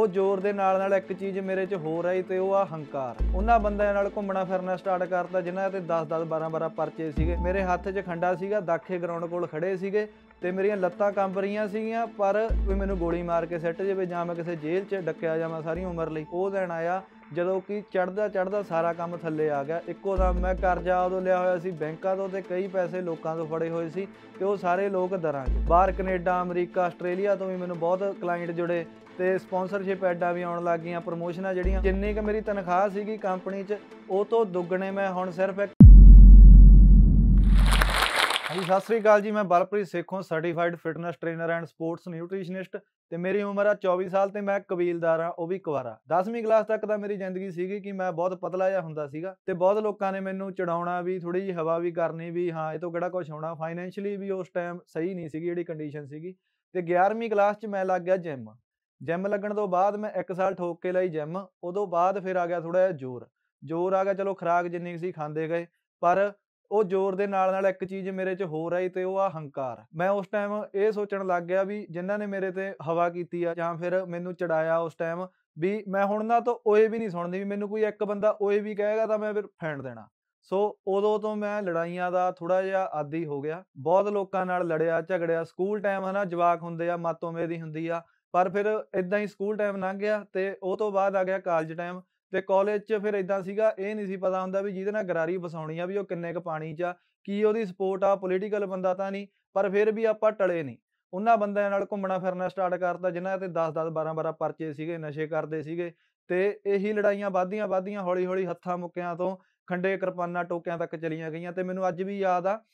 ਉਹ ਜ਼ੋਰ ਦੇ ਨਾਲ ਇੱਕ ਚੀਜ਼ ਮੇਰੇ 'ਚ ਹੋਰ ਆਈ ਤੇ ਉਹ ਆ ਹੰਕਾਰ। ਉਹਨਾਂ ਬੰਦਿਆਂ ਨਾਲ ਘੁੰਮਣਾ ਫਿਰਨਾ ਸਟਾਰਟ ਕਰਤਾ ਜਿਨ੍ਹਾਂ ਤੇ 10-10 12-12 ਪਰਚੇ ਸੀਗੇ। ਮੇਰੇ ਹੱਥ 'ਚ ਖੰਡਾ ਸੀਗਾ, ਦਾਖੇ ਗਰਾਊਂਡ ਕੋਲ ਖੜੇ ਸੀਗੇ ਤੇ ਮੇਰੀਆਂ ਲੱਤਾਂ ਕੰਬ ਰਹੀਆਂ ਸੀਗੀਆਂ, ਪਰ ਵੀ ਮੈਨੂੰ ਗੋਲੀ ਮਾਰ ਕੇ ਸਿੱਟ ਜਾਵੇ ਜਾਂ ਮੈਂ ਕਿਸੇ ਜੇਲ੍ਹ 'ਚ ਡੱਕਿਆ ਜਾਵਾਂ ਸਾਰੀ ਉਮਰ ਲਈ। ਉਹ ਦਿਨ ਆਇਆ ਜਦੋਂ ਕਿ ਚੜ੍ਹਦਾ ਸਾਰਾ ਕੰਮ ਥੱਲੇ ਆ ਗਿਆ। ਇੱਕੋ ਦਮ ਮੈਂ ਕਰਜ਼ਾ ਉਦੋਂ ਲਿਆ ਹੋਇਆ ਸੀ ਬੈਂਕਾਂ ਤੋਂ ਤੇ ਕਈ ਪੈਸੇ ਲੋਕਾਂ ਤੋਂ ਫੜੇ ਹੋਏ ਸੀ ਤੇ ਉਹ ਸਾਰੇ ਲੋਕ ਦਰਾਂ 'ਚ। ਬਾਹਰ ਕਨੇਡਾ, ਅਮਰੀਕਾ, ਆਸਟ੍ਰੇਲੀਆ ਤੋਂ ਵੀ ਮੈਨੂੰ ਬਹੁਤ ਕਲਾਇੰਟ ਜੁੜੇ ਤੇ ਸਪੋਂਸਰਸ਼ਿਪ ਐਡਾਂ ਵੀ ਆਉਣ ਲੱਗ ਗਈਆਂ, ਪ੍ਰਮੋਸ਼ਨਾਂ ਜਿਹੜੀਆਂ ਜਿੰਨੀ ਕੁ ਮੇਰੀ ਤਨਖਾਹ ਸੀਗੀ ਕੰਪਨੀ 'ਚ ਉਹ ਤੋਂ ਦੁੱਗਣੇ ਮੈਂ ਹੁਣ ਸਿਰਫ ਇੱਕ। ਹਾਂਜੀ, ਸਤਿ ਸ੍ਰੀ ਅਕਾਲ ਜੀ। ਮੈਂ Balpreet Sekhon, certified fitness trainer and sports nutritionist ਤੇ ਮੇਰੀ ਉਮਰ ਆ 24 ਸਾਲ ਤੇ ਮੈਂ ਕਬੀਲਦਾਰ ਆ, ਉਹ ਵੀ ਕੁਆਰਾ। 10ਵੀਂ ਕਲਾਸ ਤੱਕ ਤਾਂ ਮੇਰੀ ਜ਼ਿੰਦਗੀ ਸੀਗੀ ਕਿ ਮੈਂ ਬਹੁਤ ਪਤਲਾ ਜਿਹਾ ਹੁੰਦਾ ਸੀਗਾ ਤੇ ਬਹੁਤ ਲੋਕਾਂ ਨੇ ਮੈਨੂੰ ਚੜਾਉਣਾ ਵੀ, ਥੋੜੀ ਜਿਹੀ ਹਵਾ ਵੀ ਕਰਨੀ ਵੀ ਹਾਂ ਇਹ ਤੋਂ ਕਿਹੜਾ ਕੁਛ ਹੋਣਾ। ਫਾਈਨੈਂਸ਼ੀਅਲੀ ਵੀ ਉਸ ਟਾਈਮ ਸਹੀ ਨਹੀਂ ਸੀਗੀ ਜਿਹੜੀ ਕੰਡੀਸ਼ਨ ਸੀਗੀ। ਤੇ 11ਵੀਂ ਕਲਾਸ 'ਚ ਮੈਂ ਲੱਗ ਗਿਆ ਜਿਮ ਲੱਗਣ ਤੋਂ ਬਾਅਦ ਮੈਂ 1 ਸਾਲ ਠੋਕ ਕੇ ਲਈ ਜਿਮ। ਉਦੋਂ ਬਾਅਦ ਫਿਰ ਆ ਗਿਆ ਥੋੜਾ ਜਿਹਾ ਜ਼ੋਰ ਆ ਗਿਆ। ਚਲੋ ਖੁਰਾਕ ਜਿੰਨੀ ਸੀ ਖਾਂਦੇ ਗਏ, ਪਰ ਉਹ ਜ਼ੋਰ ਦੇ ਨਾਲ ਇੱਕ ਚੀਜ਼ ਮੇਰੇ 'ਚ ਹੋਰ ਆਈ ਤੇ ਉਹ ਆ ਹੰਕਾਰ। ਮੈਂ ਉਸ ਟਾਈਮ ਇਹ ਸੋਚਣ ਲੱਗ ਗਿਆ ਵੀ ਜਿਨ੍ਹਾਂ ਨੇ ਮੇਰੇ ਤੇ ਹਵਾ ਕੀਤੀ ਆ ਜਾਂ ਫਿਰ ਮੈਨੂੰ ਚੜਾਇਆ ਉਸ ਟਾਈਮ, ਵੀ ਮੈਂ ਹੁਣ ਨਾ ਤੋਂ ਓਏ ਵੀ ਨਹੀਂ ਸੁਣਦੀ। ਵੀ ਮੈਨੂੰ ਕੋਈ ਇੱਕ ਬੰਦਾ ਓਏ ਵੀ ਕਹੇਗਾ ਤਾਂ ਮੈਂ ਫਿਰ ਫੈਂਟ ਦੇਣਾ। ਸੋ ਉਦੋਂ ਤੋਂ ਮੈਂ ਲੜਾਈਆਂ ਦਾ ਥੋੜਾ ਜਿਹਾ ਆਦੀ ਹੋ ਗਿਆ। ਬਹੁਤ ਲੋਕਾਂ ਨਾਲ ਲੜਿਆ ਝਗੜਿਆ। ਸਕੂਲ ਟਾਈਮ ਹਨਾ, ਜਵਾਕ ਹੁੰਦੇ ਆ, ਮੱਤ ਉਵੇਂ ਦੀ ਹੁੰਦੀ ਆ। ਪਰ ਫਿਰ ਏਦਾਂ ਹੀ ਸਕੂਲ ਟਾਈਮ ਲੰਘ ਗਿਆ ਤੇ ਉਹ ਤੋਂ ਬਾਅਦ ਆ ਗਿਆ ਕਾਲਜ ਟਾਈਮ। ਤੇ ਕਾਲਜ 'ਚ ਫਿਰ ਏਦਾਂ ਸੀਗਾ, ਇਹ ਨਹੀਂ ਸੀ ਪਤਾ ਹੁੰਦਾ ਵੀ ਜਿਹਦੇ ਨਾਲ ਗਰਾਰੀ ਫਸਾਉਣੀ ਆ ਵੀ ਉਹ ਕਿੰਨੇ ਕੁ ਪਾਣੀ 'ਚ ਆ, ਕੀ ਉਹਦੀ ਸਪੋਰਟ ਆ, ਪੋਲੀਟੀਕਲ ਬੰਦਾ ਤਾਂ ਨਹੀਂ। ਪਰ ਫਿਰ ਵੀ ਆਪਾਂ ਟਲੇ ਨਹੀਂ। ਉਹਨਾਂ ਬੰਦਿਆਂ ਨਾਲ ਘੁੰਮਣਾ ਫਿਰਨਾ ਸਟਾਰਟ ਕਰਤਾ ਜਿਨ੍ਹਾਂ ਤੇ 10-10 12-12 ਪਰਚੇ ਸੀਗੇ, ਨਸ਼ੇ ਕਰਦੇ ਸੀਗੇ। ਤੇ ਇਹੀ ਲੜਾਈਆਂ ਵੱਧਦੀਆਂ ਹੌਲੀ-ਹੌਲੀ ਹੱਥਾਂ ਮੁੱਕਿਆਂ ਤੋਂ ਖੰਡੇ ਕਿਰਪਾਨਾਂ ਟੋਕਿਆਂ ਤੱਕ ਚਲੀਆਂ ਗਈਆਂ। ਤੇ ਮੈਨੂੰ ਅੱਜ ਵੀ ਯਾਦ ਆ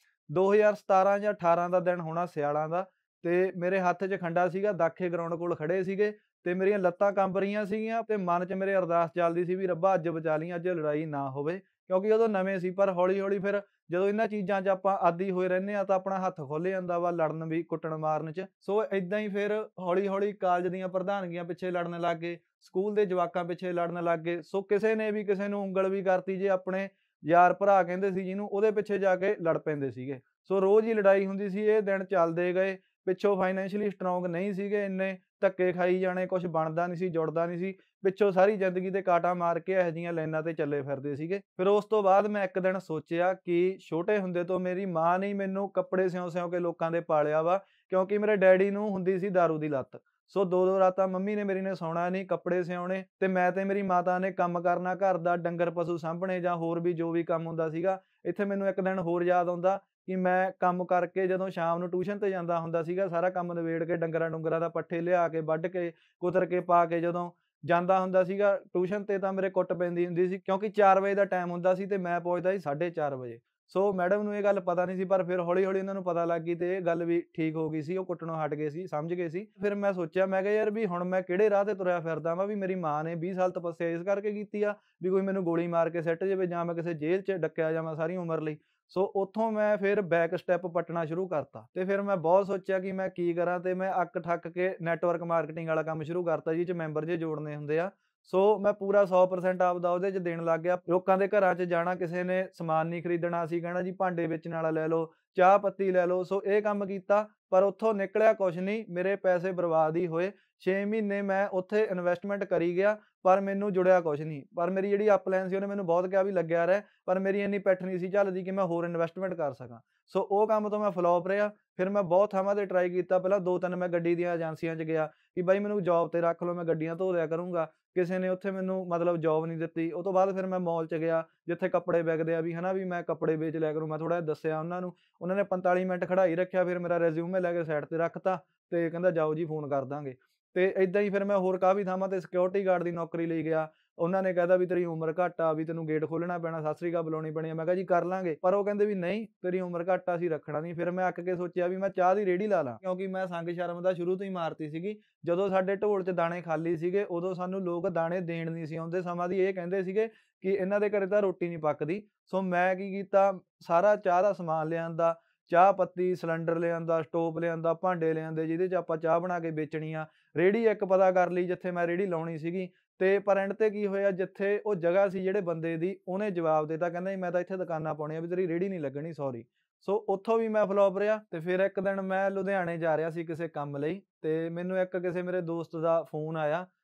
2017 ਜਾਂ 18 ਦਾ ਦਿਨ ਹੋਣਾ, ਸਿਆਲਾਂ ਦਾ, ਤੇ ਮੇਰੇ ਹੱਥ 'ਚ ਖੰਡਾ ਸੀਗਾ, ਦਾਖੇ ਗਰਾਊਂਡ ਕੋਲ ਖੜੇ ਸੀਗੇ ਤੇ ਮੇਰੀਆਂ ਲੱਤਾਂ ਕੰਬ ਰਹੀਆਂ ਸੀਗੀਆਂ ਤੇ ਮਨ 'ਚ ਮੇਰੇ ਅਰਦਾਸ ਚੱਲਦੀ ਸੀ ਵੀ ਰੱਬਾ ਅੱਜ ਬਚਾ ਲਈ, ਅੱਜ ਲੜਾਈ ਨਾ ਹੋਵੇ। ਕਿਉਂਕਿ ਉਦੋਂ ਨਵੇਂ ਸੀ। ਪਰ ਹੌਲੀ-ਹੌਲੀ ਫਿਰ ਜਦੋਂ ਇਹਨਾਂ ਚੀਜ਼ਾਂ 'ਚ ਆਪਾਂ ਆਦੀ ਹੋਏ ਰਹਿੰਦੇ ਆ ਤਾਂ ਆਪਣਾ ਹੱਥ ਖੁੱਲ ਜਾਂਦਾ ਵਾ ਲੜਨ ਵੀ, ਕੁੱਟਣ ਮਾਰਨ 'ਚ। ਸੋ ਏਦਾਂ ਹੀ ਫਿਰ ਹੌਲੀ-ਹੌਲੀ ਕਾਲਜ ਦੀਆਂ ਪ੍ਰਧਾਨਗੀਆਂ ਪਿੱਛੇ ਲੜਨ ਲੱਗ ਗਏ, ਸਕੂਲ ਦੇ ਜਵਾਕਾਂ ਪਿੱਛੇ ਲੜਨ ਲੱਗ ਗਏ। ਸੋ ਕਿਸੇ ਨੇ ਵੀ ਕਿਸੇ ਨੂੰ ਉਂਗਲ ਵੀ ਕਰਤੀ, ਜੇ ਆਪਣੇ ਯਾਰ ਭਰਾ ਕਹਿੰਦੇ ਸੀ ਜਿਹਨੂੰ, ਉਹਦੇ ਪਿੱਛੇ ਜਾ ਕੇ ਲੜ ਪੈਂਦੇ ਸੀਗੇ। ਸੋ ਰੋਜ਼ ਹੀ ਲੜਾਈ ਹੁੰਦੀ ਸੀ। ਇਹ ਦਿਨ ਚੱਲਦੇ ਗਏ। ਪਿੱਛੋਂ ਫਾਈਨੈਂਸ਼ੀਅਲੀ ਸਟਰੋਂਗ ਨਹੀਂ ਸੀਗੇ ਇੰਨੇ, ਧੱਕੇ ਖਾਈ ਜਾਣੇ, ਕੁਛ ਬਣਦਾ ਨਹੀਂ ਸੀ, ਜੁੜਦਾ ਨਹੀਂ ਸੀ। ਪਿੱਛੋਂ ਸਾਰੀ ਜ਼ਿੰਦਗੀ ਤੇ ਕਾਟਾ ਮਾਰ ਕੇ ਇਹੋ ਜਿਹੀਆਂ ਲਾਈਨਾਂ ਤੇ ਚੱਲੇ ਫਿਰਦੇ ਸੀਗੇ। ਫਿਰ ਉਸ ਤੋਂ ਬਾਅਦ ਮੈਂ ਇੱਕ ਦਿਨ ਸੋਚਿਆ ਕਿ ਛੋਟੇ ਹੁੰਦੇ ਤੋਂ ਮੇਰੀ ਮਾਂ ਨੇ ਮੈਨੂੰ ਕੱਪੜੇ ਸਿਉਂ ਕੇ ਲੋਕਾਂ ਦੇ ਪਾਲਿਆ ਵਾ, ਕਿਉਂਕਿ ਮੇਰੇ ਡੈਡੀ ਨੂੰ ਹੁੰਦੀ ਸੀ ਦਾਰੂ ਦੀ ਲੱਤ। ਸੋ 2-2 ਰਾਤਾਂ ਮੰਮੀ ਨੇ ਮੇਰੀ ਨੇ ਸੌਣਾ ਨਹੀਂ, ਕੱਪੜੇ ਸਿਉਣੇ ਤੇ ਮੈਂ ਤੇ ਮੇਰੀ ਮਾਤਾ ਨੇ ਕੰਮ ਕਰਨਾ ਘਰ ਦਾ, ਡੰਗਰ ਪਸ਼ੂ ਸਾਂਭਣੇ ਜਾਂ ਹੋਰ ਵੀ ਜੋ ਵੀ ਕੰਮ ਹੁੰਦਾ ਸੀਗਾ। ਇੱਥੇ ਮੈਨੂੰ ਇੱਕ ਦਿਨ ਹੋਰ ਯਾਦ ਆਉਂਦਾ ਕਿ ਮੈਂ ਕੰਮ ਕਰਕੇ ਜਦੋਂ ਸ਼ਾਮ ਨੂੰ ਟਿਊਸ਼ਨ ਤੇ ਜਾਂਦਾ ਹੁੰਦਾ ਸੀਗਾ, ਸਾਰਾ ਕੰਮ ਨਿਬੇੜ ਕੇ ਡੰਗਰਾਂ ਡੁੰਗਰਾਂ ਦਾ ਪੱਠੇ ਲਿਆ ਕੇ, ਵੱਢ ਕੇ, ਕੁਤਰ ਕੇ, ਪਾ ਕੇ ਜਦੋਂ ਜਾਂਦਾ ਹੁੰਦਾ ਸੀਗਾ ਟਿਊਸ਼ਨ ਤੇ, ਤਾਂ ਮੇਰੇ ਕੁੱਟ ਪੈਂਦੀ ਹੁੰਦੀ ਸੀ ਕਿਉਂਕਿ 4 ਵਜੇ ਦਾ ਟਾਈਮ ਹੁੰਦਾ ਸੀ ਤੇ ਮੈਂ ਪਹੁੰਚਦਾ ਸੀ 4:30 ਵਜੇ। ਸੋ ਮੈਡਮ ਨੂੰ ਇਹ ਗੱਲ ਪਤਾ ਨਹੀਂ ਸੀ, ਪਰ ਫਿਰ ਹੌਲੀ-ਹੌਲੀ ਉਹਨਾਂ ਨੂੰ ਪਤਾ ਲੱਗ ਗਈ ਤੇ ਇਹ ਗੱਲ ਵੀ ਠੀਕ ਹੋ ਗਈ ਸੀ। ਉਹ ਕੁੱਟਣੋਂ ਹਟ ਗਏ ਸੀ, ਸਮਝ ਗਏ ਸੀ। ਫਿਰ ਮੈਂ ਸੋਚਿਆ, ਮੈਂ ਕਿਹਾ ਯਾਰ ਵੀ ਹੁਣ ਮੈਂ ਕਿਹੜੇ ਰਾਹ ਤੇ ਤੁਰਿਆ ਫਿਰਦਾ ਵਾਂ, ਵੀ ਮੇਰੀ ਮਾਂ ਨੇ 20 ਸਾਲ ਤਪੱਸਿਆ ਇਸ ਕਰਕੇ ਕੀਤੀ ਆ ਵੀ ਕੋਈ ਮੈਨੂੰ ਗੋਲੀ ਮਾਰ ਕੇ ਸਿੱਟ ਜਾਵੇ ਜਾਂ ਮੈਂ ਕਿਸੇ ਜੇਲ੍ਹ 'ਚ ਡੱਕਿਆ ਜਾਵਾਂ ਸਾਰੀ ਉਮਰ ਲਈ। ਸੋ ਉੱਥੋਂ ਮੈਂ ਫਿਰ ਬੈਕ ਸਟੈਪ ਪੱਟਣਾ ਸ਼ੁਰੂ ਕਰਤਾ ਤੇ ਫਿਰ ਮੈਂ ਬਹੁਤ ਸੋਚਿਆ ਕਿ ਮੈਂ ਕੀ ਕਰਾਂ ਤੇ ਮੈਂ ਅੱਕ ਠੱਕ ਕੇ ਨੈਟਵਰਕ ਮਾਰਕੀਟਿੰਗ ਵਾਲਾ ਕੰਮ ਸ਼ੁਰੂ ਕਰਤਾ, ਜਿਹਦੇ 'ਚ ਮੈਂਬਰ ਜੇ ਜੋੜਨੇ ਹੁੰਦੇ ਆ। ਸੋ ਮੈਂ ਪੂਰਾ 100% ਆਪਦਾ ਉਹਦੇ 'ਚ ਦੇਣ ਲੱਗ ਗਿਆ। ਲੋਕਾਂ ਦੇ ਘਰਾਂ 'ਚ ਜਾਣਾ, ਕਿਸੇ ਨੇ ਸਮਾਨ ਨਹੀਂ ਖਰੀਦਣਾ, ਅਸੀਂ ਕਹਿਣਾ ਜੀ ਭਾਂਡੇ ਵੇਚਣ ਵਾਲਾ ਲੈ ਲਓ, ਚਾਹ ਪੱਤੀ ਲੈ ਲਓ। ਸੋ ਇਹ ਕੰਮ ਕੀਤਾ, ਪਰ ਉੱਥੋਂ ਨਿਕਲਿਆ ਕੁਛ ਨਹੀਂ, ਮੇਰੇ ਪੈਸੇ ਬਰਬਾਦ ਹੀ ਹੋਏ। 6 ਮਹੀਨੇ ਮੈਂ ਉੱਥੇ ਇਨਵੈਸਟਮੈਂਟ ਕਰੀ ਗਿਆ, ਪਰ ਮੈਨੂੰ ਜੁੜਿਆ ਕੁਛ ਨਹੀਂ। ਪਰ ਮੇਰੀ ਜਿਹੜੀ ਅਪਲਾਈਨ ਸੀ ਉਹਨੇ ਮੈਨੂੰ ਬਹੁਤ ਕਿਹਾ ਵੀ ਲੱਗਿਆ ਰਹਿ, ਪਰ ਮੇਰੀ ਇੰਨੀ ਪਿੱਠ ਨਹੀਂ ਸੀ ਝੱਲਦੀ ਕਿ ਮੈਂ ਹੋਰ ਇਨਵੈਸਟਮੈਂਟ ਕਰ ਸਕਾਂ। ਸੋ ਉਹ ਕੰਮ ਤੋਂ ਮੈਂ ਫਲੋਪ ਰਿਹਾ। ਫਿਰ ਮੈਂ ਬਹੁਤ ਥਾਵਾਂ ਤੇ ਟਰਾਈ ਕੀਤਾ। ਪਹਿਲਾਂ 2-3 ਮੈਂ ਗੱਡੀ ਦੀਆਂ ਏਜੰਸੀਆਂ 'ਚ ਗਿਆ ਕਿ ਬਾਈ ਮੈਨੂੰ ਜੋਬ ਤੇ ਰੱਖ ਲਓ, ਮੈਂ ਗੱਡੀਆਂ ਧੋ ਦਿਆ ਕਰੂੰਗਾ। ਕਿਸੇ ਨੇ ਉੱਥੇ ਮੈਨੂੰ ਮਤਲਬ ਜੋਬ ਨਹੀਂ ਦਿੱਤੀ। ਉਹ ਤੋਂ ਬਾਅਦ ਫਿਰ ਮੈਂ ਮਾਲ 'ਚ ਗਿਆ ਜਿੱਥੇ ਕੱਪੜੇ ਵਿਕਦੇ ਆ ਵੀ ਹਨਾ, ਵੀ ਮੈਂ ਕੱਪੜੇ ਵੇਚ ਲਿਆ ਕਰੂੰ। ਮੈਂ ਥੋੜ੍ਹਾ ਜਿਹਾ ਦੱਸਿਆ ਉਹਨਾਂ ਨੂੰ, ਉਹਨਾਂ ਨੇ 45 ਮਿੰਟ ਖੜਾਈ ਰੱਖਿਆ। ਫਿਰ ਮੇਰਾ ਰਿਜ਼ਿਊਮੇ ਲੈ ਕੇ ਸਾਈਡ ਤੇ ਰੱਖਤਾ ਤੇ ਕਹਿੰਦਾ ਜਾਓ ਜੀ, ਫੋਨ ਕਰ ਦਾਂਗੇ। ਤੇ ਏਦਾਂ ਹੀ ਫਿਰ ਮੈਂ ਹੋਰ ਕਾਫ਼ੀ ਥਾਵਾਂ ਤੇ ਸਿਕਿਉਰਿਟੀ ਗਾਰਡ ਦੀ ਨੌਕਰੀ ਲਈ ਗਿਆ। ਉਹਨਾਂ ਨੇ ਕਹਿਤਾ ਵੀ ਤੇਰੀ ਉਮਰ ਘੱਟ ਆ, ਵੀ ਤੈਨੂੰ ਗੇਟ ਖੋਲ੍ਹਣਾ ਪੈਣਾ, ਸਤਿ ਸ੍ਰੀ ਅਕਾਲ ਬੁਲਾਉਣੀ ਪੈਣੀ ਆ। ਮੈਂ ਕਿਹਾ ਜੀ ਕਰ ਲਾਂਗੇ, ਪਰ ਉਹ ਕਹਿੰਦੇ ਵੀ ਨਹੀਂ ਤੇਰੀ ਉਮਰ ਘੱਟ ਆ, ਅਸੀਂ ਰੱਖਣਾ ਨਹੀਂ। ਫਿਰ ਮੈਂ ਅੱਕ ਕੇ ਸੋਚਿਆ ਵੀ ਮੈਂ ਚਾਹ ਦੀ ਰੇਹੜੀ ਲਾ ਲਾਂ, ਕਿਉਂਕਿ ਮੈਂ ਸੰਗ ਸ਼ਰਮ ਦਾ ਸ਼ੁਰੂ ਤੋਂ ਹੀ ਮਾਰਤੀ ਸੀਗੀ। ਜਦੋਂ ਸਾਡੇ ਢੋਲ 'ਚ ਦਾਣੇ ਖਾਲੀ ਸੀਗੇ ਉਦੋਂ ਸਾਨੂੰ ਲੋਕ ਦਾਣੇ ਦੇਣ ਨਹੀਂ ਸੀ ਆਉਂਦੇ। ਸਮਾਂ ਦੀ ਇਹ ਕਹਿੰਦੇ ਸੀਗੇ ਕਿ ਇਹਨਾਂ ਦੇ ਘਰੇ ਤਾਂ ਰੋਟੀ ਨਹੀਂ ਪੱਕਦੀ। ਸੋ ਮੈਂ ਕੀ ਕੀਤਾ, ਸਾਰਾ ਚਾਹ ਦਾ ਸਮਾਨ ਲਿਆਂਦਾ, ਚਾਹ ਪੱਤੀ, ਸਿਲੰਡਰ ਲਿਆਂਦਾ, ਸਟੋਵ ਲਿਆਂਦਾ, ਭਾਂਡੇ ਲਿਆਂਦੇ ਜਿਹਦੇ 'ਚ ਆਪਾਂ ਚਾਹ ਬਣਾ ਕੇ ਵੇਚਣੀ ਆ। ਰੇਹੜੀ ਇੱਕ ਪਤਾ ਕਰ ਲਈ ਜਿੱਥੇ ਮੈਂ ਰੇਹੜੀ ਲਾਉਣੀ ਸੀਗੀ। ਤੇ ਪਰ ਐਂਡ ਤੇ ਕੀ ਹੋਇਆ, ਜਿੱਥੇ ਉਹ ਜਗ੍ਹਾ ਸੀ ਜਿਹੜੇ ਬੰਦੇ ਦੀ, ਉਹਨੇ ਜਵਾਬ ਦਿੱਤਾ, ਕਹਿੰਦਾ ਜੀ ਮੈਂ ਤਾਂ ਇੱਥੇ ਦੁਕਾਨਾਂ ਪਾਉਣੀਆਂ, ਵੀ ਤੇਰੀ ਰੇਹੜੀ ਨਹੀਂ ਲੱਗਣੀ, ਸੋਰੀ। ਸੋ ਉੱਥੋਂ ਵੀ ਮੈਂ ਫਲੋਪ ਰਿਹਾ। ਤੇ ਫਿਰ ਇੱਕ ਦਿਨ ਮੈਂ ਲੁਧਿਆਣੇ ਜਾ ਰਿਹਾ ਸੀ ਕਿਸੇ ਕੰਮ ਲਈ ਤੇ ਮੈਨੂੰ ਇੱਕ ਕਿਸੇ ਮੇਰੇ ਦੋਸਤ ਦਾ ਫੋਨ ਆਇਆ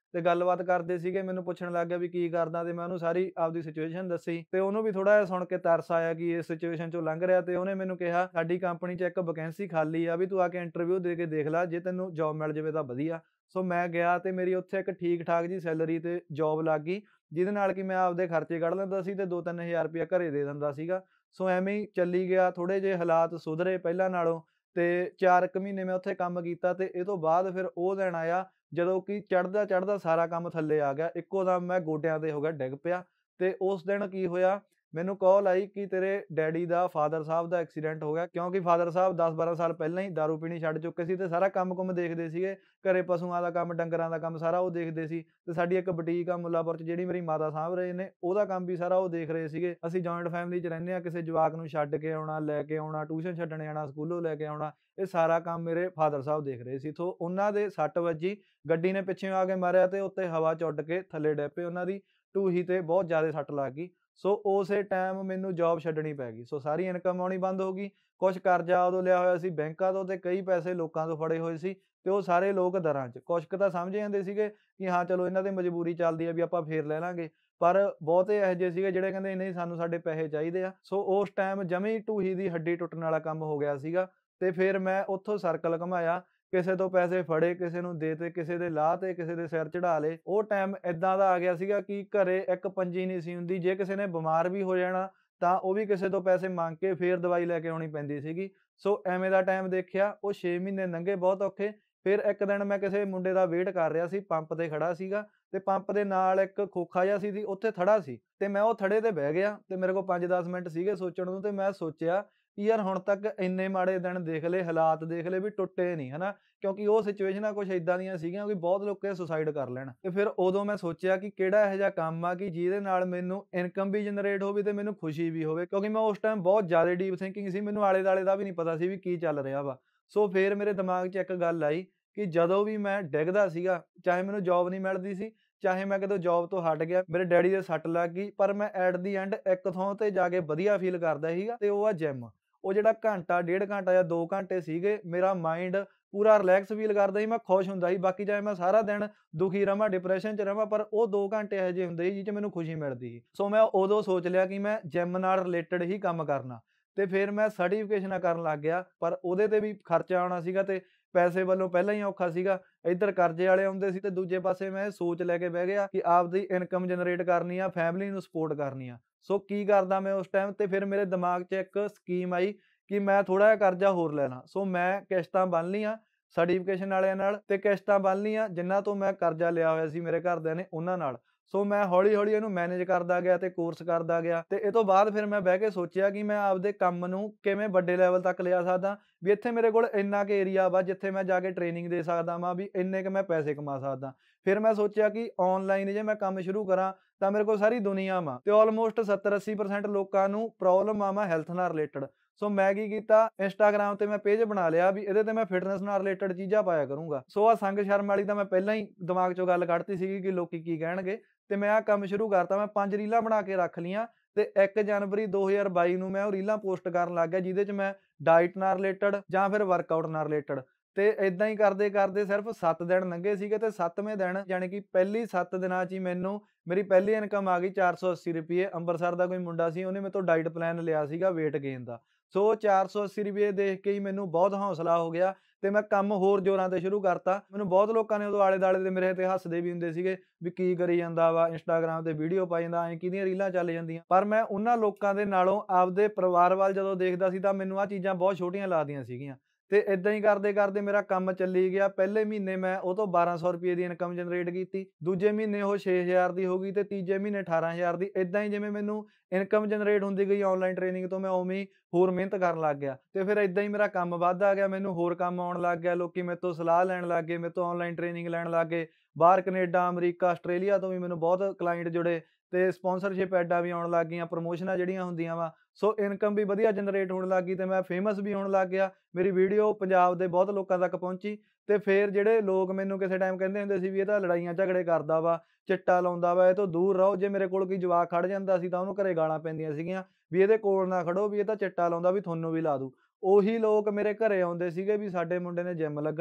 ਤੇ ਗੱਲਬਾਤ ਕਰਦੇ ਸੀਗੇ, ਮੈਨੂੰ ਪੁੱਛਣ ਲੱਗ ਗਿਆ ਵੀ ਕੀ ਕਰਦਾ, ਤੇ ਮੈਂ ਉਹਨੂੰ ਸਾਰੀ ਆਪਦੀ ਸਿਚੁਏਸ਼ਨ ਦੱਸੀ ਤੇ ਉਹਨੂੰ ਵੀ ਥੋੜ੍ਹਾ ਜਿਹਾ ਸੁਣ ਕੇ ਤਰਸ ਆਇਆ ਕਿ ਇਸ ਸਿਚੁਏਸ਼ਨ ਚੋਂ ਲੰਘ ਰਿਹਾ, ਤੇ ਉਹਨੇ ਮੈਨੂੰ ਕਿਹਾ ਸਾਡੀ ਕੰਪਨੀ 'ਚ ਇੱਕ ਵੈਕੈਂਸੀ ਖਾਲੀ ਆ ਵੀ ਤੂੰ ਆ ਕੇ ਇੰਟਰਵਿਊ ਦੇ ਕੇ ਦੇਖ ਲੈ, ਜੇ ਤੈਨੂੰ ਜੋਬ ਮਿਲ ਜਾਵੇ ਤਾਂ ਵਧੀਆ। ਸੋ ਮੈਂ ਗਿਆ ਤੇ ਮੇਰੀ ਉੱਥੇ ਇੱਕ ਠੀਕ-ਠਾਕ ਜੀ ਸੈਲਰੀ ਤੇ ਜੋਬ ਲੱਗ ਗਈ, ਜਿਹਦੇ ਨਾਲ ਕਿ ਮੈਂ ਆਪਦੇ ਖਰਚੇ ਕੱਢ ਲੈਂਦਾ ਸੀ ਤੇ 2-3000 ਰੁਪਇਆ ਘਰੇ ਦੇ ਦਿੰਦਾ ਸੀਗਾ। ਸੋ ਐਵੇਂ ਹੀ ਚੱਲੀ ਗਿਆ, ਥੋੜ੍ਹੇ ਜਿਹੇ ਹਾਲਾਤ ਸੁਧਰੇ ਪਹਿਲਾਂ ਨਾਲੋਂ, ਤੇ 4 ਕੁ ਮਹੀਨੇ ਮੈਂ ਉੱਥੇ ਕੰਮ ਕੀਤਾ ਤੇ ਇਹ ਤੋਂ ਬਾਅਦ ਫਿਰ ਉਹ ਦਿਨ ਆਇਆ ਜਦੋਂ ਕਿ ਚੜ੍ਹਦਾ-ਚੜ੍ਹਦਾ ਸਾਰਾ ਕੰਮ ਥੱਲੇ ਆ ਗਿਆ। ਇੱਕੋ ਦਮ ਮੈਂ ਗੋਡਿਆਂ ਤੇ ਹੋ ਗਿਆ ਡਿੱਗ ਪਿਆ, ਤੇ ਉਸ ਦਿਨ ਕੀ ਹੋਇਆ, ਮੈਨੂੰ ਕਾਲ ਆਈ ਕਿ ਤੇਰੇ ਡੈਡੀ ਦਾ, ਫਾਦਰ ਸਾਹਿਬ ਦਾ ਐਕਸੀਡੈਂਟ ਹੋ ਗਿਆ, ਕਿਉਂਕਿ ਫਾਦਰ ਸਾਹਿਬ 10-12 ਸਾਲ ਪਹਿਲਾਂ ਹੀ ਦਾਰੂ ਪੀਣੀ ਛੱਡ ਚੁੱਕੇ ਸੀ ਤੇ ਸਾਰਾ ਕੰਮ-ਕੁੰਮ ਦੇਖਦੇ ਸੀਗੇ। ਘਰੇ ਪਸ਼ੂਆਂ ਦਾ ਕੰਮ, ਡੰਗਰਾਂ ਦਾ ਕੰਮ ਸਾਰਾ ਉਹ ਦੇਖਦੇ ਸੀ, ਤੇ ਸਾਡੀ ਇੱਕ ਬੁਟੀਕ ਆ ਮੁੱਲਾਂਪੁਰ 'ਚ ਜਿਹੜੀ ਮੇਰੀ ਮਾਤਾ ਸਾਂਭ ਰਹੇ ਨੇ, ਉਹਦਾ ਕੰਮ ਵੀ ਸਾਰਾ ਉਹ ਦੇਖ ਰਹੇ ਸੀਗੇ। ਅਸੀਂ ਜੁਆਇੰਟ ਫੈਮਿਲੀ 'ਚ ਰਹਿੰਦੇ ਹਾਂ, ਕਿਸੇ ਜਵਾਕ ਨੂੰ ਛੱਡ ਕੇ ਆਉਣਾ, ਲੈ ਕੇ ਆਉਣਾ, ਟਿਊਸ਼ਨ ਛੱਡਣ ਜਾਣਾ, ਸਕੂਲੋਂ ਲੈ ਕੇ ਆਉਣਾ, ਇਹ ਸਾਰਾ ਕੰਮ ਮੇਰੇ ਫਾਦਰ ਸਾਹਿਬ ਦੇਖ ਰਹੇ ਸੀ। ਸੋ ਉਹਨਾਂ ਦੇ ਸੱਟ ਵੱਜੀ, ਗੱਡੀ ਨੇ ਪਿੱਛੇਓ ਆ ਕੇ ਮਾਰਿਆ ਤੇ ਉੱਤੇ ਹਵਾ 'ਚ ਉੱਡ ਕੇ ਥੱਲੇ ਡਿੱਗ ਪਏ, ਉਹਨਾਂ ਦੀ ਢੂਹੀ ਤੇ ਬਹੁਤ ਜ਼ਿਆਦਾ ਸੱਟ ਲੱਗ ਗਈ। ਸੋ ਉਸੇ ਟਾਈਮ ਮੈਨੂੰ ਜੋਬ ਛੱਡਣੀ ਪੈ ਗਈ। ਸੋ ਸਾਰੀ ਇਨਕਮ ਆਉਣੀ ਬੰਦ ਹੋ ਗਈ। ਕੁਛ ਕਰਜ਼ਾ ਉਦੋਂ ਲਿਆ ਹੋਇਆ ਸੀ ਬੈਂਕਾਂ ਤੋਂ, ਤੇ ਕਈ ਪੈਸੇ ਲੋਕਾਂ ਤੋਂ ਫੜੇ ਹੋਏ ਸੀ, ਤੇ ਉਹ ਸਾਰੇ ਲੋਕ ਦਰਾਂ 'ਚ। ਕੁਛ ਕੁ ਤਾਂ ਸਮਝ ਜਾਂਦੇ ਸੀਗੇ ਕਿ ਹਾਂ ਚਲੋ ਇਹਨਾਂ ਦੀ ਮਜਬੂਰੀ ਚੱਲਦੀ ਹੈ ਵੀ ਆਪਾਂ ਫੇਰ ਲੈ ਲਾਂਗੇ, ਪਰ ਬਹੁਤੇ ਇਹੋ ਜਿਹੇ ਸੀਗੇ ਜਿਹੜੇ ਕਹਿੰਦੇ ਨਹੀਂ ਸਾਨੂੰ ਸਾਡੇ ਪੈਸੇ ਚਾਹੀਦੇ ਆ। ਸੋ ਉਸ ਟਾਈਮ ਜਮੀ ਹੀ ਢੂਹੀ ਦੀ ਹੱਡੀ ਟੁੱਟਣ ਵਾਲਾ ਕੰਮ ਹੋ ਗਿਆ ਸੀਗਾ, ਤੇ ਫਿਰ ਮੈਂ ਉੱਥੋਂ ਸਰਕਲ ਘੁਮਾਇਆ, ਕਿਸੇ ਤੋਂ ਪੈਸੇ ਫੜੇ, ਕਿਸੇ ਨੂੰ ਦੇ ਤੇ, ਕਿਸੇ ਦੇ ਲਾਹ ਤੇ, ਕਿਸੇ ਦੇ ਸਿਰ ਚੜ੍ਹਾ ਲਏ। ਉਹ ਟਾਈਮ ਏਦਾਂ ਦਾ ਆ ਗਿਆ ਸੀਗਾ ਕਿ ਘਰੇ ਇੱਕ ਪੰਜੀ ਨਹੀਂ ਸੀ ਹੁੰਦੀ, ਜੇ ਕਿਸੇ ਨੇ ਬਿਮਾਰ ਵੀ ਹੋ ਜਾਣਾ ਤਾਂ ਉਹ ਵੀ ਕਿਸੇ ਤੋਂ ਪੈਸੇ ਮੰਗ ਕੇ ਫੇਰ ਦਵਾਈ ਲੈ ਕੇ ਆਉਣੀ ਪੈਂਦੀ ਸੀਗੀ। ਸੋ ਐਵੇਂ ਦਾ ਟਾਈਮ ਦੇਖਿਆ, ਉਹ 6 ਮਹੀਨੇ ਲੰਘੇ ਬਹੁਤ ਔਖੇ। ਫਿਰ ਇੱਕ ਦਿਨ ਮੈਂ ਕਿਸੇ ਮੁੰਡੇ ਦਾ ਵੇਟ ਕਰ ਰਿਹਾ ਸੀ, ਪੰਪ ਤੇ ਖੜਾ ਸੀਗਾ, ਤੇ ਪੰਪ ਦੇ ਨਾਲ ਇੱਕ ਖੋਖਾ ਜਿਹਾ ਸੀ, ਉੱਥੇ ਥੜਾ ਸੀ, ਤੇ ਮੈਂ ਉਹ ਥੜੇ ਤੇ ਬਹਿ ਗਿਆ, ਤੇ ਮੇਰੇ ਕੋਲ 5-10 ਮਿੰਟ ਸੀਗੇ ਸੋਚਣ ਨੂੰ, ਤੇ ਮੈਂ ਸੋਚਿਆ ਕਿ ਯਾਰ ਹੁਣ ਤੱਕ ਇੰਨੇ ਮਾੜੇ ਦਿਨ ਦੇਖ ਲਏ, ਹਾਲਾਤ ਦੇਖ ਲਏ ਵੀ ਟੁੱਟੇ ਨਹੀਂ, ਹਨਾ? ਕਿਉਂਕਿ ਉਹ ਸਿਚੁਏਸ਼ਨਾਂ ਕੁਛ ਏਦਾਂ ਦੀਆਂ ਸੀਗੀਆਂ ਕਿ ਬਹੁਤ ਲੋਕ ਸੁਸਾਈਡ ਕਰ ਲੈਣ, ਤੇ ਫਿਰ ਉਦੋਂ ਮੈਂ ਸੋਚਿਆ ਕਿ ਕਿਹੜਾ ਇਹੋ ਜਿਹਾ ਕੰਮ ਆ ਕਿ ਜਿਹਦੇ ਨਾਲ ਮੈਨੂੰ ਇਨਕਮ ਵੀ ਜਨਰੇਟ ਹੋਵੇ ਤੇ ਮੈਨੂੰ ਖੁਸ਼ੀ ਵੀ ਹੋਵੇ, ਕਿਉਂਕਿ ਮੈਂ ਉਸ ਟਾਈਮ ਬਹੁਤ ਜ਼ਿਆਦਾ ਡੀਪ ਥਿੰਕਿੰਗ ਸੀ, ਮੈਨੂੰ ਆਲੇ-ਦੁਆਲੇ ਦਾ ਵੀ ਨਹੀਂ ਪਤਾ ਸੀ ਵੀ ਕੀ ਚੱਲ ਰਿਹਾ ਵਾ। ਸੋ ਫਿਰ ਮੇਰੇ ਦਿਮਾਗ 'ਚ ਇੱਕ ਗੱਲ ਆਈ ਕਿ ਜਦੋਂ ਵੀ ਮੈਂ ਡਿੱਗਦਾ ਸੀਗਾ, ਚਾਹੇ ਮੈਨੂੰ ਜੋਬ ਨਹੀਂ ਮਿਲਦੀ ਸੀ, ਚਾਹੇ ਮੈਂ ਕਿਤੋਂ ਜੋਬ ਤੋਂ ਹਟ ਗਿਆ, ਮੇਰੇ ਡੈਡੀ ਦੇ ਸੱਟ ਲੱਗ ਗਈ, ਪਰ ਮੈਂ ਐਟ ਦੀ ਐਂਡ ਇੱਕ ਥਾਂ ਤੇ ਜਾ ਕੇ ਵਧੀਆ ਫੀਲ ਕਰਦਾ ਸੀਗਾ, ਤੇ ਉਹ ਆ ਜਿੰਮ। ਉਹ ਜਿਹੜਾ ਘੰਟਾ, ਡੇਢ ਘੰਟਾ ਜਾਂ 2 ਘੰਟੇ ਸੀਗੇ, ਮੇਰਾ ਮਾਇੰਡ ਪੂਰਾ ਰਿਲੈਕਸ ਫੀਲ ਕਰਦਾ ਸੀ, ਮੈਂ ਖੁਸ਼ ਹੁੰਦਾ ਸੀ। ਬਾਕੀ ਚਾਹੇ ਮੈਂ ਸਾਰਾ ਦਿਨ ਦੁਖੀ ਰਵਾਂ, ਡਿਪਰੈਸ਼ਨ 'ਚ ਰਵਾਂ, ਪਰ ਉਹ 2 ਘੰਟੇ ਇਹੋ ਜਿਹੇ ਹੁੰਦੇ ਸੀ ਜਿਹ 'ਚ ਮੈਨੂੰ ਖੁਸ਼ੀ ਮਿਲਦੀ ਸੀ। ਸੋ ਮੈਂ ਉਦੋਂ ਸੋਚ ਲਿਆ ਕਿ ਮੈਂ ਜਿੰਮ ਨਾਲ ਰਿਲੇਟਡ ਹੀ ਕੰਮ ਕਰਨਾ, ਤੇ ਫਿਰ ਮੈਂ ਸਰਟੀਫਿਕੇਸ਼ਨਾਂ ਕਰਨ ਲੱਗ ਗਿਆ, ਪਰ ਉਹਦੇ ਤੇ ਵੀ ਖਰਚਾ ਆਉਣਾ ਸੀਗਾ, ਤੇ ਪੈਸੇ ਵੱਲੋਂ ਪਹਿਲਾਂ ਹੀ ਔਖਾ ਸੀਗਾ। ਇੱਧਰ ਕਰਜ਼ੇ ਵਾਲੇ ਆਉਂਦੇ ਸੀ, ਤੇ ਦੂਜੇ ਪਾਸੇ ਮੈਂ ਇਹ ਸੋਚ ਲੈ ਕੇ ਬਹਿ ਗਿਆ ਕਿ ਆਪਦੀ ਇਨਕਮ ਜਨਰੇਟ ਕਰਨੀ ਆ, ਫੈਮਿਲੀ ਨੂੰ ਸਪੋਰਟ ਕਰਨੀ ਆ। ਸੋ ਕੀ ਕਰਦਾ ਮੈਂ ਉਸ ਟਾਈਮ, ਤੇ ਫਿਰ ਮੇਰੇ ਦਿਮਾਗ 'ਚ ਇੱਕ ਸਕੀਮ ਆਈ ਕਿ ਮੈਂ ਥੋੜ੍ਹਾ ਜਿਹਾ ਕਰਜ਼ਾ ਹੋਰ ਲੈ ਲਾਂ। ਸੋ ਮੈਂ ਕਿਸ਼ਤਾਂ ਬੰਨ੍ਹ ਲਈਆਂ ਸਰਟੀਫਿਕੇਸ਼ਨ ਵਾਲਿਆਂ ਨਾਲ, ਤੇ ਕਿਸ਼ਤਾਂ ਬੰਨ੍ਹ ਲਈਆਂ ਜਿਨ੍ਹਾਂ ਤੋਂ ਮੈਂ ਕਰਜ਼ਾ ਲਿਆ ਹੋਇਆ ਸੀ ਮੇਰੇ ਘਰਦਿਆਂ ਨੇ, ਉਹਨਾਂ ਨਾਲ। ਸੋ ਮੈਂ ਹੌਲੀ-ਹੌਲੀ ਇਹਨੂੰ ਮੈਨੇਜ ਕਰਦਾ ਗਿਆ ਤੇ ਕੋਰਸ ਕਰਦਾ ਗਿਆ, ਤੇ ਇਹ ਤੋਂ ਬਾਅਦ ਫਿਰ ਮੈਂ ਬਹਿ ਕੇ ਸੋਚਿਆ ਕਿ ਮੈਂ ਆਪਦੇ ਕੰਮ ਨੂੰ ਕਿਵੇਂ ਵੱਡੇ ਲੈਵਲ ਤੱਕ ਲਿਜਾ ਸਕਦਾ, ਵੀ ਇੱਥੇ ਮੇਰੇ ਕੋਲ ਇੰਨਾ ਕੁ ਏਰੀਆ ਵਾ ਜਿੱਥੇ ਮੈਂ ਜਾ ਕੇ ਟ੍ਰੇਨਿੰਗ ਦੇ ਸਕਦਾ ਵਾਂ, ਵੀ ਇੰਨੇ ਕੁ ਮੈਂ ਪੈਸੇ ਕਮਾ ਸਕਦਾ। ਫਿਰ ਮੈਂ ਸੋਚਿਆ ਕਿ ਔਨਲਾਈਨ ਜੇ ਮੈਂ ਕੰਮ ਸ਼ੁਰੂ ਕਰਾਂ ਤਾਂ ਮੇਰੇ ਕੋਲ ਸਾਰੀ ਦੁਨੀਆ ਵਾ, ਤੇ ਆਲਮੋਸਟ 70-80% ਲੋਕਾਂ ਨੂੰ ਪ੍ਰੋਬਲਮ ਵਾ ਹੈਲਥ ਨਾਲ ਰਿਲੇਟਡ। ਸੋ ਮੈਂ ਕੀ ਕੀਤਾ, ਇੰਸਟਾਗ੍ਰਾਮ ਤੇ ਮੈਂ ਪੇਜ ਬਣਾ ਲਿਆ ਵੀ ਇਹਦੇ ਤੇ ਮੈਂ ਫਿਟਨੈਸ ਨਾਲ ਰਿਲੇਟਡ ਚੀਜ਼ਾਂ ਪਾਇਆ ਕਰੂੰਗਾ। ਸੋ ਆਹ ਸੰਗ ਸ਼ਰਮ ਵਾਲੀ ਤਾਂ ਮੈਂ ਪਹਿਲਾਂ ਹੀ ਦਿਮਾਗ 'ਚੋਂ ਗੱਲ ਕੱਢਤੀ ਸੀਗੀ ਕਿ ਲੋਕੀ ਕੀ ਕਹਿਣਗੇ, ਤੇ ਮੈਂ ਆਹ ਕੰਮ ਸ਼ੁਰੂ ਕਰਤਾ। ਮੈਂ 5 ਰੀਲਾਂ ਬਣਾ ਕੇ ਰੱਖ ਲਈਆਂ, ਤੇ 1 ਜਨਵਰੀ 2022 ਨੂੰ ਮੈਂ ਉਹ ਰੀਲਾਂ ਪੋਸਟ ਕਰਨ ਲੱਗ ਗਿਆ, ਜਿਹਦੇ 'ਚ ਮੈਂ ਡਾਇਟ ਨਾਲ ਰਿਲੇਟਡ ਜਾਂ ਫਿਰ ਵਰਕਆਊਟ ਨਾਲ ਰਿਲੇਟਡ, ਤੇ ਏਦਾਂ ਹੀ ਕਰਦੇ-ਕਰਦੇ ਸਿਰਫ 7 ਦਿਨ ਲੰਘੇ ਸੀਗੇ, ਤੇ 7ਵੇਂ ਦਿਨ ਜਾਣੀ ਕਿ ਪਹਿਲੀ 7 ਦਿਨਾਂ 'ਚ ਹੀ ਮੈਨੂੰ ਮੇਰੀ ਪਹਿਲੀ ਇਨਕਮ ਆ ਗਈ ₹480। ਅੰਮ੍ਰਿਤਸਰ ਦਾ ਕੋਈ ਮੁੰਡਾ ਸੀ, ਉਹਨੇ ਮੇਰੇ ਤੋਂ ਡਾਇਟ ਪਲਾਨ ਲਿਆ ਸੀਗਾ weight gain ਦਾ। ਸੋ ₹480 ਦੇਖ ਕੇ ਹੀ ਮੈਨੂੰ ਬਹੁਤ ਹੌਸਲਾ ਹੋ ਗਿਆ, ਤੇ ਮੈਂ ਕੰਮ ਹੋਰ ਜ਼ੋਰਾਂ ਤੇ ਸ਼ੁਰੂ ਕਰਤਾ। ਮੈਨੂੰ ਬਹੁਤ ਲੋਕਾਂ ਨੇ ਉਦੋਂ ਆਲੇ-ਦੁਆਲੇ ਦੇ ਮੇਰੇ ਤੇ ਹੱਸਦੇ ਵੀ ਹੁੰਦੇ ਸੀਗੇ ਵੀ ਕੀ ਕਰੀ ਜਾਂਦਾ ਵਾ, ਇੰਸਟਾਗ੍ਰਾਮ ਤੇ ਵੀਡੀਓ ਪਾਈ ਜਾਂਦਾ, ਐਂ ਕਿਹਦੀਆਂ ਰੀਲਾਂ ਚੱਲ ਜਾਂਦੀਆਂ। ਪਰ ਮੈਂ ਉਹਨਾਂ ਲੋਕਾਂ ਦੇ ਨਾਲੋਂ ਆਪਦੇ ਪਰਿਵਾਰ ਵੱਲ ਜਦੋਂ ਦੇਖਦਾ ਸੀ ਤਾਂ ਮੈਨੂੰ ਆਹ ਚੀਜ਼ਾਂ ਬਹੁਤ ਛੋਟੀਆਂ ਲੱਗਦੀਆਂ ਸੀਗੀਆਂ, ਤੇ ਏਦਾਂ ਹੀ ਕਰਦੇ-ਕਰਦੇ ਮੇਰਾ ਕੰਮ ਚੱਲੀ ਗਿਆ। ਪਹਿਲੇ ਮਹੀਨੇ ਮੈਂ ਉਹ ਤੋਂ ₹1200 ਦੀ ਇਨਕਮ ਜਨਰੇਟ ਕੀਤੀ, ਦੂਜੇ ਮਹੀਨੇ ਉਹ 6000 ਦੀ ਹੋ ਗਈ, ਤੇ ਤੀਜੇ ਮਹੀਨੇ 18000 ਦੀ। ਏਦਾਂ ਹੀ ਜਿਵੇਂ ਮੈਨੂੰ ਇਨਕਮ ਜਨਰੇਟ ਹੁੰਦੀ ਗਈ ਔਨਲਾਈਨ ਟ੍ਰੇਨਿੰਗ ਤੋਂ, ਮੈਂ ਉਵੇਂ ਹੀ ਹੋਰ ਮਿਹਨਤ ਕਰਨ ਲੱਗ ਗਿਆ, ਤੇ ਫਿਰ ਏਦਾਂ ਹੀ ਮੇਰਾ ਕੰਮ ਵੱਧਦਾ ਗਿਆ, ਮੈਨੂੰ ਹੋਰ ਕੰਮ ਆਉਣ ਲੱਗ ਗਿਆ, ਲੋਕੀ ਮੇਰੇ ਤੋਂ ਸਲਾਹ ਲੈਣ ਲੱਗ ਗਏ, ਮੇਰੇ ਤੋਂ ਔਨਲਾਈਨ ਟ੍ਰੇਨਿੰਗ ਲੈਣ ਲੱਗ ਗਏ। ਬਾਹਰ ਕੈਨੇਡਾ, ਅਮਰੀਕਾ, ਆਸਟ੍ਰੇਲੀਆ ਤੋਂ ਵੀ ਮੈਨੂੰ ਬਹੁਤ ਕਲਾਇੰਟ ਜੁੜੇ, ਤੇ ਸਪੋਂਸਰਸ਼ਿਪ ਐਡਾਂ ਵੀ ਆਉਣ ਲੱਗ ਗਈਆਂ, ਪ੍ਰਮੋਸ਼ਨਾਂ ਜਿਹੜੀਆਂ ਹੁੰਦੀਆਂ ਵਾ। ਸੋ ਇਨਕਮ ਵੀ ਵਧੀਆ ਜਨਰੇਟ ਹੋਣ ਲੱਗ ਗਈ, ਤੇ ਮੈਂ ਫੇਮਸ ਵੀ ਹੋਣ ਲੱਗ ਗਿਆ। ਮੇਰੀ ਵੀਡੀਓ ਪੰਜਾਬ ਦੇ ਬਹੁਤ ਲੋਕਾਂ ਤੱਕ ਪਹੁੰਚੀ, ਤੇ ਫਿਰ ਜਿਹੜੇ ਲੋਕ ਮੈਨੂੰ ਕਿਸੇ ਟਾਈਮ ਕਹਿੰਦੇ ਹੁੰਦੇ ਸੀ ਵੀ ਇਹ ਤਾਂ ਲੜਾਈਆਂ ਝਗੜੇ ਕਰਦਾ ਵਾ, ਚਿੱਟਾ ਲਾਉਂਦਾ ਵਾ, ਇਹ ਤੋਂ ਦੂਰ ਰਹੋ। ਜੇ ਮੇਰੇ ਕੋਲ ਕੋਈ ਜਵਾਕ ਖੜ ਜਾਂਦਾ ਸੀ ਤਾਂ ਉਹਨੂੰ ਘਰੇ ਗਾਲਾਂ ਪੈਂਦੀਆਂ ਸੀਗੀਆਂ ਵੀ ਇਹਦੇ ਕੋਲ ਨਾ ਖੜੋ, ਵੀ ਇਹ ਤਾਂ ਚਿੱਟਾ ਲਾਉਂਦਾ, ਵੀ ਤੁਹਾਨੂੰ ਵੀ ਲਾ ਦੂ। ਉਹੀ ਲੋਕ ਮੇਰੇ ਘਰੇ ਆਉਂਦੇ ਸੀਗੇ ਵੀ ਸਾਡੇ ਮੁੰਡੇ ਨੇ ਜਿੰਮ ਲੱਗਣਾ,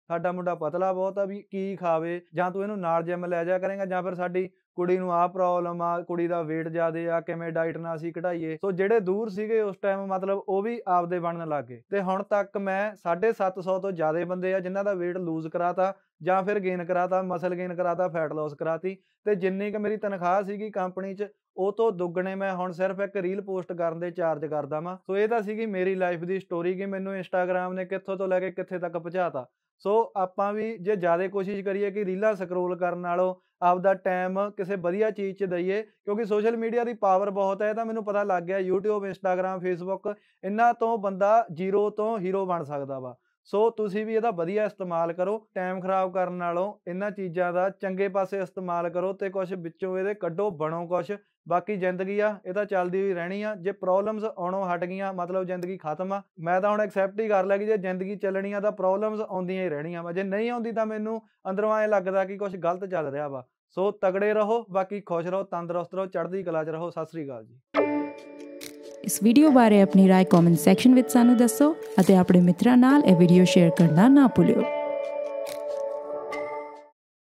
ਸਾਡਾ ਮੁੰਡਾ ਪਤਲਾ ਬਹੁਤ ਆ, ਵੀ ਕੀ ਖਾਵੇ, ਜਾਂ ਤੂੰ ਇਹਨੂੰ ਨਾਲ ਜਿਮ ਲੈ ਜਾਇਆ ਕਰੇਂਗਾ, ਜਾਂ ਫਿਰ ਸਾਡੀ ਕੁੜੀ ਨੂੰ ਆਹ ਪ੍ਰੋਬਲਮ ਆ, ਕੁੜੀ ਦਾ weight ਜ਼ਿਆਦੇ ਆ, ਕਿਵੇਂ ਡਾਇਟ ਨਾਲ ਅਸੀਂ ਘਟਾਈਏ। ਸੋ ਜਿਹੜੇ ਦੂਰ ਸੀਗੇ ਉਸ ਟਾਈਮ ਮਤਲਬ ਉਹ ਵੀ ਆਪਦੇ ਬਣਨ ਲੱਗ ਗਏ, ਤੇ ਹੁਣ ਤੱਕ ਮੈਂ 750 ਤੋਂ ਜ਼ਿਆਦਾ ਬੰਦੇ ਆ ਜਿਨ੍ਹਾਂ ਦਾ weight lose ਕਰਾਤਾ ਜਾਂ ਫਿਰ ਗੇਨ ਕਰਾਤਾ, ਮਸਲ ਗੇਨ ਕਰਾਤਾ, ਫੈਟ ਲੋਸ ਕਰਾਤੀ। ਤੇ ਜਿੰਨੀ ਕੁ ਮੇਰੀ ਤਨਖਾਹ ਸੀਗੀ ਕੰਪਨੀ 'ਚ ਉਹ ਤੋਂ ਦੁੱਗਣੇ ਮੈਂ ਹੁਣ ਸਿਰਫ ਇੱਕ ਰੀਲ ਪੋਸਟ ਕਰਨ ਦੇ ਚਾਰਜ ਕਰਦਾ ਵਾਂ। ਸੋ ਇਹ ਤਾਂ ਸੀਗੀ ਮੇਰੀ ਲਾਈਫ ਦੀ ਸਟੋਰੀ ਕਿ ਮੈਨੂੰ ਇੰਸਟਾਗ੍ਰਾਮ ਨੇ ਕਿੱਥੋਂ ਤੋਂ ਲੈ ਕੇ ਕਿੱਥੇ ਤੱਕ ਪਹੁੰਚਾਤਾ। ਸੋ ਆਪਾਂ ਵੀ ਜੇ ਜ਼ਿਆਦਾ ਕੋਸ਼ਿਸ਼ ਕਰੀਏ ਕਿ ਰੀਲਾਂ ਸਕਰੋਲ ਕਰਨ ਨਾਲੋਂ ਆਪਦਾ ਟਾਈਮ ਕਿਸੇ ਵਧੀਆ ਚੀਜ਼ 'ਚ ਦਈਏ, ਕਿਉਂਕਿ ਸੋਸ਼ਲ ਮੀਡੀਆ ਦੀ ਪਾਵਰ ਬਹੁਤ ਹੈ। ਇਹ ਤਾਂ ਮੈਨੂੰ ਪਤਾ ਲੱਗ ਗਿਆ, YouTube, ਇੰਸਟਾਗ੍ਰਾਮ, ਫੇਸਬੁੱਕ ਇਹਨਾਂ ਤੋਂ ਬੰਦਾ ਜ਼ੀਰੋ ਤੋਂ ਹੀਰੋ ਬਣ ਸਕਦਾ ਵਾ। ਸੋ ਤੁਸੀਂ ਵੀ ਇਹਦਾ ਵਧੀਆ ਇਸਤੇਮਾਲ ਕਰੋ, ਟਾਈਮ ਖਰਾਬ ਕਰਨ ਨਾਲੋਂ ਇਹਨਾਂ ਚੀਜ਼ਾਂ ਦਾ ਚੰਗੇ ਪਾਸੇ ਇਸਤੇਮਾਲ ਕਰੋ ਤੇ ਕੁਛ ਵਿੱਚੋਂ ਇਹਦੇ ਕੱਢੋ, ਬਣੋ ਕੁਛ। ਬਾਕੀ ਜ਼ਿੰਦਗੀ ਆ ਇਹ ਤਾਂ ਚੱਲਦੀ ਹੋਈ ਰਹਿਣੀ ਆ। ਜੇ ਪ੍ਰੋਬਲਮਸ ਆਉਣੋਂ ਹਟ ਗਈਆਂ ਮਤਲਬ ਜ਼ਿੰਦਗੀ ਖਤਮ ਆ। ਮੈਂ ਤਾਂ ਹੁਣ ਐਕਸੈਪਟ ਹੀ ਕਰ ਲਿਆ ਕਿ ਜੇ ਜ਼ਿੰਦਗੀ ਚੱਲਣੀ ਆ ਤਾਂ ਪ੍ਰੋਬਲਮਸ ਆਉਂਦੀਆਂ ਹੀ ਰਹਿਣੀਆਂ ਵਾ। ਜੇ ਨਹੀਂ ਆਉਂਦੀ ਤਾਂ ਮੈਨੂੰ ਅੰਦਰੋਂ ਐਂ ਲੱਗਦਾ ਕਿ ਕੁਛ ਗਲਤ ਚੱਲ ਰਿਹਾ ਵਾ। ਸੋ ਤਗੜੇ ਰਹੋ, ਬਾਕੀ ਖੁਸ਼ ਰਹੋ, ਤੰਦਰੁਸਤ ਰਹੋ, ਚੜ੍ਹਦੀ ਕਲਾ 'ਚ ਰਹੋ। ਸਤਿ ਸ੍ਰੀ ਅਕਾਲ ਜੀ। ਇਸ ਵੀਡੀਓ ਬਾਰੇ ਆਪਣੀ ਰਾਏ ਕਮੈਂਟ ਸੈਕਸ਼ਨ ਵਿੱਚ ਸਾਨੂੰ ਦੱਸੋ ਅਤੇ ਆਪਣੇ ਮਿੱਤਰਾਂ ਨਾਲ ਇਹ ਵੀਡੀਓ ਸ਼ੇਅਰ ਕਰਨਾ ਨਾ ਭੁੱਲਿਓ।